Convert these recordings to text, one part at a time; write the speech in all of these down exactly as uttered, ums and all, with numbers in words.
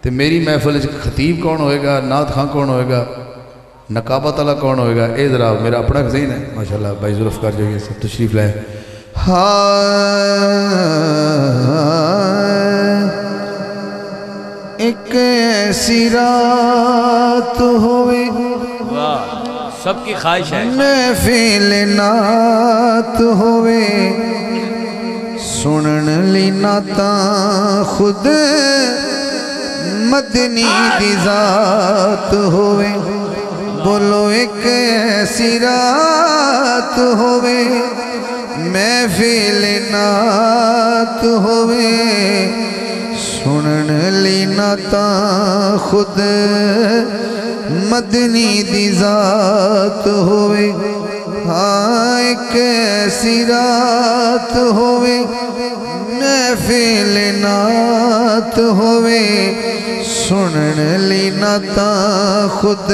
तो मेरी महफिल खतीब कौन होएगा, नात खां कौन होएगा, नकाबत वाला कौन होएगा, ये जरा मेरा अपना ज़हन है। माशाल्लाह भाई जुल्फ़कार जो ये सब तशरीफ़ लाए। हाँ एक ऐसी रात होवे, वाह सबकी ख्वाहिश है, महफिल नात होवे, सुनन ली नाता खुद मदनी दी जात होवे। बोलो एक ऐसी रात होवे, महफिल नात होवे, सुनन ली नाता खुद मदनी दी जात होवे। हाँ एक ऐसी रात होवे, महफिल नात होवे, सुनन ली नाता खुद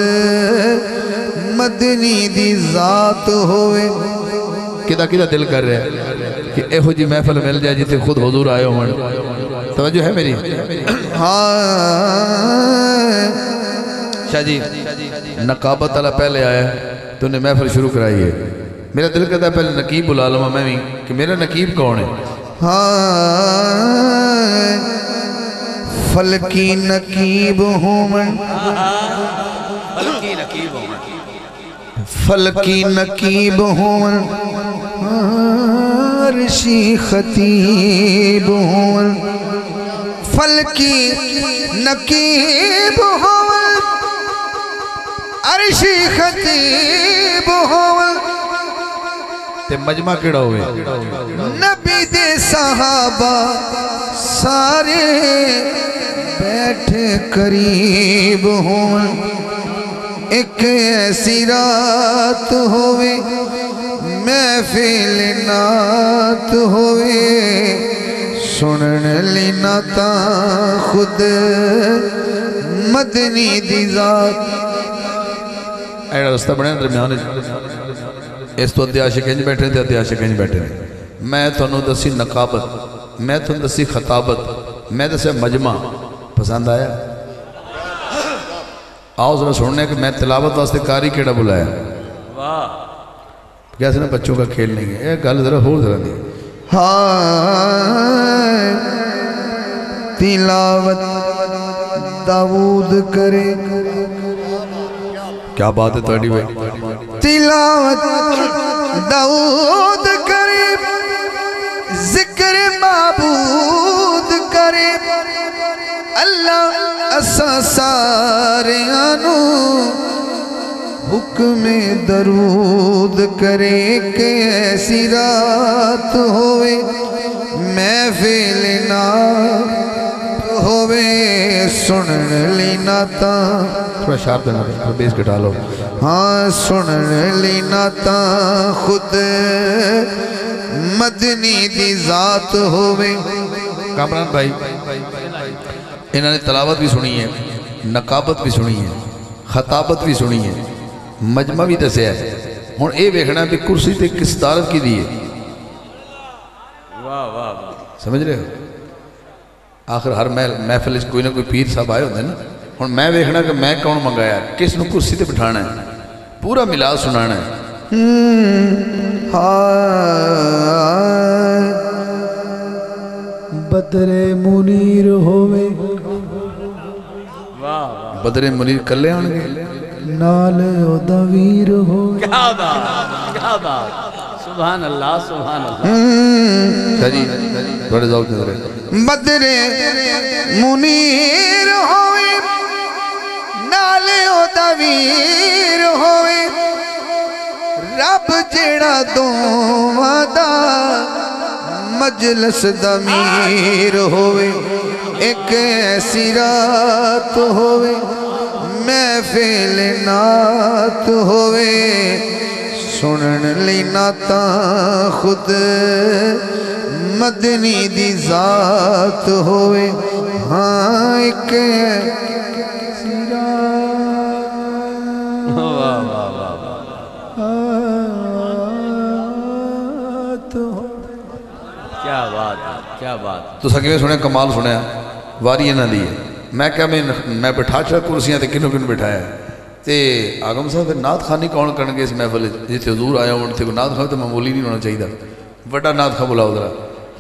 मदनी दी जात होवे। किदा किदा दिल कर रहा है कि एहो जी महफिल मिल जाए जिथे खुद हुजूर आए हो। तवज्जो है मेरी? हाँ शाह जी नकाबत वाला पहले आया तो उन्हें महफिल शुरू कराई है। मेरा दिल करता है पहले नकीब बुला लूँ मैं भी कि मेरा नकीब कौन है। हाँ फलकी नकीब हूँ मैं, फलकी नकीब हूँ मैं, फलकी नकीब हूँ मैं, अर्शी खतीब हूँ मैं, फलकी नकीब हूँ मैं, अर्शी खतीब हूँ मैं। ते मजमा केड़ा होवे? नबी दे सहाबा सारे बैठे करीब हों। एक ऐसी रात होवे, महफिल नात होवे, सुनन ली नाता खुद मदनी दी जात। एड़ा रास्ता बने दरम्यान इस तो अद्धे आशिक इंज बैठे थे, अद्धे आशिक इंज बैठे ने। मैं तुहानू दसी नकाबत, मैं तुहानू दसी खताबत, मैं दसिया मजमा। पसंद आया? आओ जरा सुनने कि मैं तिलावत वास्ते कारी केड़ा बुलाया। वाह कैसे ना बच्चों का खेल नहीं है, ये गल जरा होर तरह दी। हाँ तिलावत दाऊद करे, क्या बात है थोड़ी भाई। तिलावत दाऊद करे, जिक्र माबूद करे, अल्लाह असा सारियानू हुक्म दरूद करे। के ऐसी रात होवे, महफिल नात होवे, सुनन ली नाता। थोड़ा शार्प देना, थोड़ा बेस घटा लो। हाँ सुनन ली नाता खुद मदनी दी जात होवे। कामरान भाई इन्होंने तलावत भी सुनी है, नकाबत भी सुनी है, खताबत भी सुनी है, मजमा भी दसिया है। हुण ये वेखना भी कुर्सी ते किस तारत की दी है। वाह वाह समझ रहे हो? आखिर हर महफिल कोई ना कोई पीर साहब आए होंगे ना। हुण मैं वेखना कि मैं कौन मंगाया, किस नूं कुर्सी ते बिठाना है, पूरा मिलाद सुनाना है। बदरे मुनीर होवे, वाह बदरे मुनीर कल्ले आउणगे, नाल ओदा वीर होवे। क्या बात, क्या बात, सुभान अल्लाह सुभान अल्लाह। जी थोड़े जाओ किधर। बदरे मुनीर होवे, नाल ओदा वीर होवे, रब जेड़ा दोवां दा मजलस दमीर होवे। एक ऐसी रात होवे, महफिल नात होवे, सुनन ली नाता खुद मदनी दी जात होवे। हाँ एक ऐसी रात, वाह वाह वाह क्या बात है, क्या बात। तो सके सुने कमाल सुने वारी इन्हां दी है। मैं क्या मैं मैं बिठा चढ़ा कुर्सियां तो किनों किन बिठाया तो आगम साहब फिर नात खानी कौन करनगे इस महफिल जिते हजूर आया हो तो नात खाओ तो मामूली नहीं होना चाहिए बड़ा नात खा बुलाओ जरा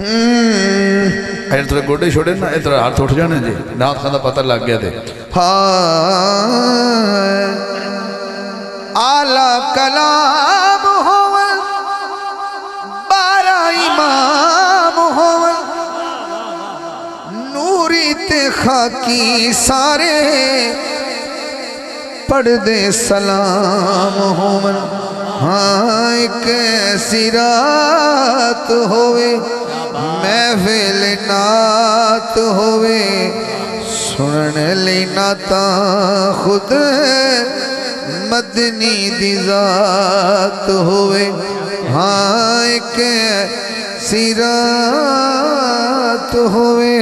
अरे थोड़े गोडे छोड़े ना इस तरह हाथ उठ जाने जी नात खां का पता लग गया थे हाँ आला कलाम होवल बारा इमाम होवल नूरी ते खाकी सारे पढ़ दे सलाम होवल हाँ एक ऐसी रात होवे महफिल नात होवे सुनन ली नाता खुद मदनी दी जात होवे हाँ एक ऐसी रात होवे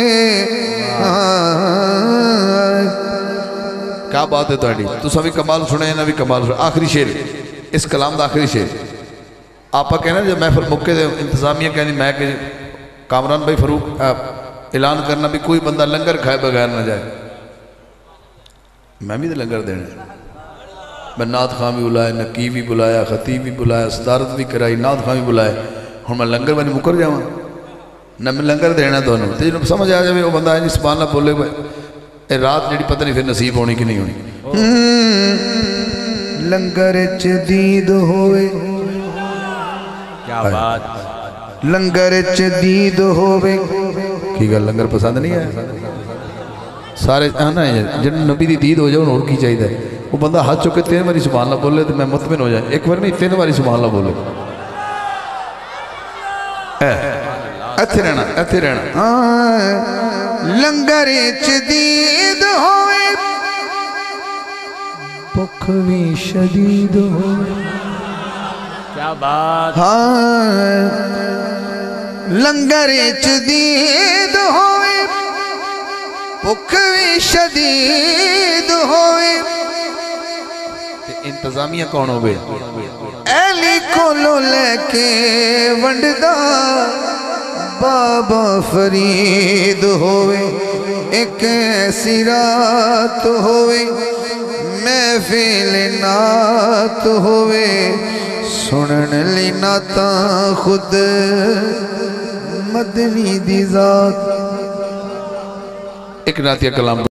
हाँ क्या बात है तुहाडी तुसां भी कमाल सुने ना भी कमाल सुने आखिरी शेर इस कलाम का आखिरी शेर आप कहना जब महफिल मुक्के दे इंतजामिया कहनी मैं कि कामरान भाई फरूक ऐलान करना भी कोई बंदा लंगर खाए बगैर ना जाए मैं भी तो लंगर देना मैं नात खां भी बुलाया नकीब भी बुलाया खतीब भी बुलाया सदारत भी कराई नात खां भी बुलाए हूँ मैं लंगर वाली मुकर जावा ना मैं लंगर देना दोनों तो जो समझ आ जाए वो बंदा नहीं सुभान अल्लाह बोले ये रात जी पता नहीं फिर नसीब होनी कि नहीं होनी लंगर च दीद होवे क्या बात लंगर च दीद होवे की गल लंगर पसंद नहीं है सारे ना जिन नबी की दीद हो जाए और की चाहिए वो बंदा हाथ चुके तीन बारी सुभान अल्लाह बोले तो मैं मुतमिन हो जाए एक बार नहीं तीन बारी सुभान अल्लाह बोले इत्थे रहना इत्थे रहना लंगर च दीद होवे भुख भी शदीद होवे क्या बात हाँ लंगर च दीद होवे भुख भी शदीद होवे इंतजामिया कौन होवे ऐली कोलो लेके वंडदा बाबा फरीद होवे एक ऐसी रात होवे महफिल नात होवे सुनन ली नाता खुद मदनी दी जात एक नातिया कलाम